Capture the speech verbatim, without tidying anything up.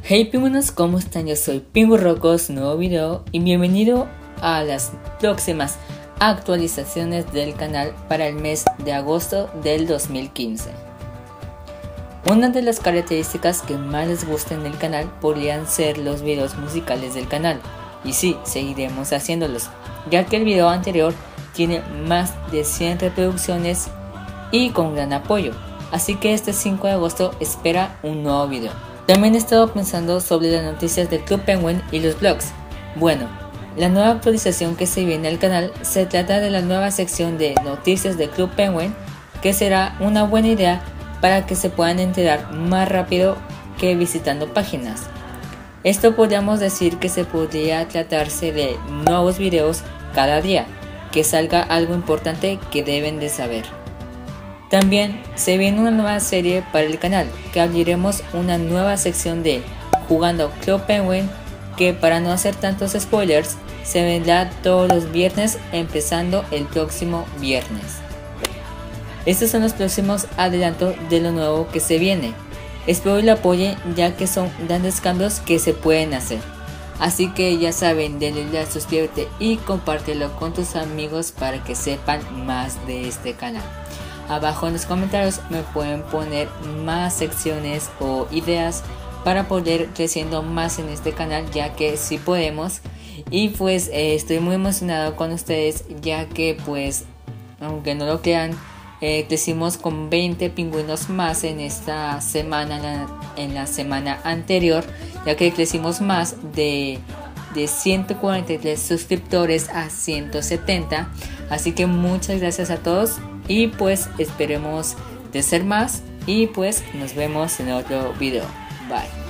Hey pingüinos, ¿cómo están? Yo soy Pingu Rocos, nuevo video y bienvenido a las próximas actualizaciones del canal para el mes de agosto del dos mil quince. Una de las características que más les gusten del canal podrían ser los videos musicales del canal, y sí, seguiremos haciéndolos, ya que el video anterior tiene más de cien reproducciones y con gran apoyo, así que este cinco de agosto espera un nuevo video. También he estado pensando sobre las noticias del Club Penguin y los blogs. Bueno, la nueva actualización que se viene al canal se trata de la nueva sección de noticias del Club Penguin, que será una buena idea para que se puedan enterar más rápido que visitando páginas. Esto podríamos decir que se podría tratarse de nuevos videos cada día, que salga algo importante que deben de saber. También se viene una nueva serie para el canal, que abriremos una nueva sección de Jugando Club Penguin, que para no hacer tantos spoilers, se vendrá todos los viernes empezando el próximo viernes. Estos son los próximos adelantos de lo nuevo que se viene. Espero lo apoyen, ya que son grandes cambios que se pueden hacer. Así que ya saben, denle like, suscríbete y compártelo con tus amigos para que sepan más de este canal. Abajo en los comentarios me pueden poner más secciones o ideas para poder creciendo más en este canal, ya que sí podemos. Y pues eh, estoy muy emocionado con ustedes, ya que pues aunque no lo crean, eh, crecimos con veinte pingüinos más en esta semana, en la, en la semana anterior, ya que crecimos más de de ciento cuarenta y tres suscriptores a ciento setenta. Así que muchas gracias a todos y pues esperemos de ser más, y pues nos vemos en otro video. Bye.